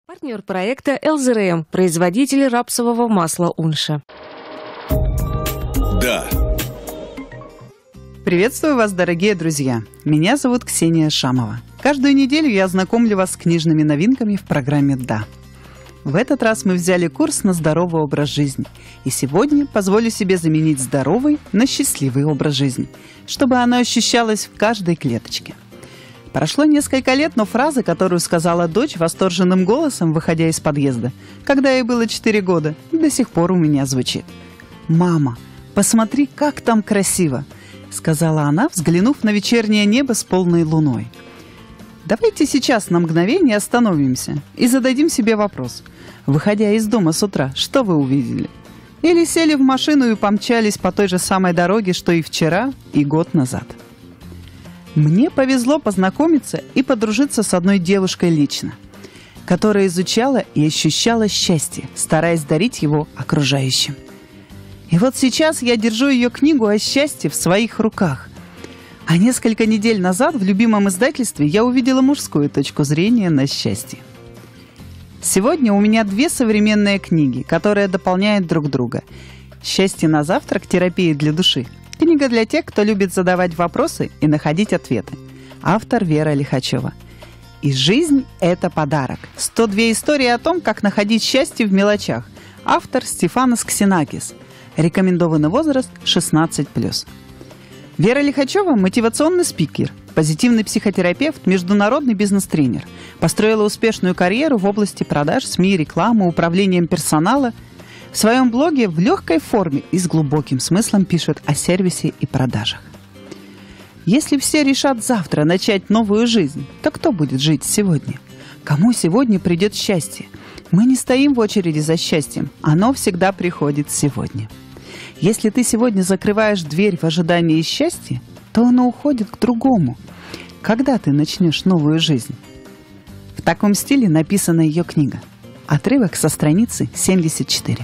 Партнер проекта ЛЗРМ, производитель рапсового масла Унша. Да. Приветствую вас, дорогие друзья! Меня зовут Ксения Шамова. Каждую неделю я знакомлю вас с книжными новинками в программе «Да». В этот раз мы взяли курс на здоровый образ жизни. И сегодня позволю себе заменить здоровый на счастливый образ жизни, чтобы оно ощущалось в каждой клеточке. Прошло несколько лет, но фраза, которую сказала дочь восторженным голосом, выходя из подъезда, когда ей было 4 года, до сих пор у меня звучит. «Мама, посмотри, как там красиво!» — сказала она, взглянув на вечернее небо с полной луной. Давайте сейчас на мгновение остановимся и зададим себе вопрос. Выходя из дома с утра, что вы увидели? Или сели в машину и помчались по той же самой дороге, что и вчера, и год назад? Мне повезло познакомиться и подружиться с одной девушкой лично, которая изучала и ощущала счастье, стараясь дарить его окружающим. И вот сейчас я держу ее книгу о счастье в своих руках. А несколько недель назад в любимом издательстве я увидела мужскую точку зрения на счастье. Сегодня у меня 2 современные книги, которые дополняют друг друга. «Счастье на завтрак. Терапия для души». Книга для тех, кто любит задавать вопросы и находить ответы. Автор Вера Лихачева. И «Жизнь – это подарок». 102 истории о том, как находить счастье в мелочах. Автор Стефанос Ксенакис. Рекомендованный возраст 16+. Вера Лихачева – мотивационный спикер, позитивный психотерапевт, международный бизнес-тренер. Построила успешную карьеру в области продаж, СМИ, рекламы, управлением персонала. В своем блоге в легкой форме и с глубоким смыслом пишет о сервисе и продажах. Если все решат завтра начать новую жизнь, то кто будет жить сегодня? Кому сегодня придет счастье? Мы не стоим в очереди за счастьем. Оно всегда приходит сегодня. Если ты сегодня закрываешь дверь в ожидании счастья, то оно уходит к другому. Когда ты начнешь новую жизнь? В таком стиле написана ее книга. Отрывок со страницы 74.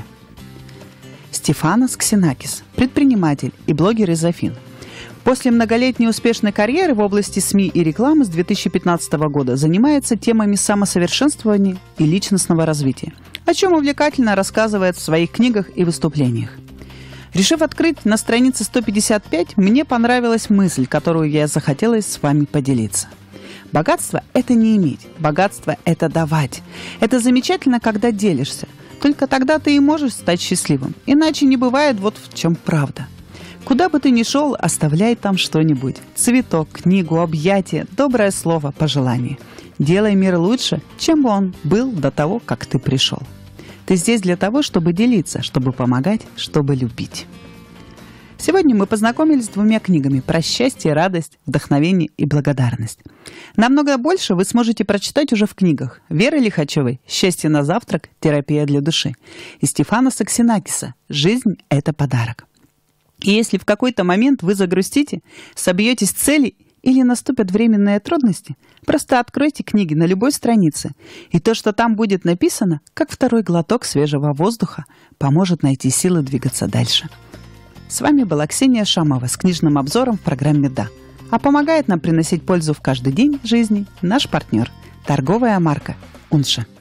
Стефанос Ксенакис, предприниматель и блогер из Афин. После многолетней успешной карьеры в области СМИ и рекламы с 2015 года занимается темами самосовершенствования и личностного развития, о чем увлекательно рассказывает в своих книгах и выступлениях. Решив открыть на странице 155, мне понравилась мысль, которую я захотела с вами поделиться. Богатство – это не иметь, богатство – это давать. Это замечательно, когда делишься. Только тогда ты и можешь стать счастливым. Иначе не бывает, вот в чем правда. Куда бы ты ни шел, оставляй там что-нибудь. Цветок, книгу, объятие, доброе слово, пожелание. Делай мир лучше, чем он был до того, как ты пришел. Ты здесь для того, чтобы делиться, чтобы помогать, чтобы любить. Сегодня мы познакомились с 2 книгами про счастье, радость, вдохновение и благодарность. Намного больше вы сможете прочитать уже в книгах Веры Лихачевой «Счастье на завтрак. Терапия для души» и Стефаноса Ксенакиса «Жизнь – это подарок». И если в какой-то момент вы загрустите, собьетесь с цели или наступят временные трудности, просто откройте книги на любой странице, и то, что там будет написано, как второй глоток свежего воздуха, поможет найти силы двигаться дальше. С вами была Ксения Шамова с книжным обзором в программе «Да». А помогает нам приносить пользу в каждый день жизни наш партнер – торговая марка «Унша».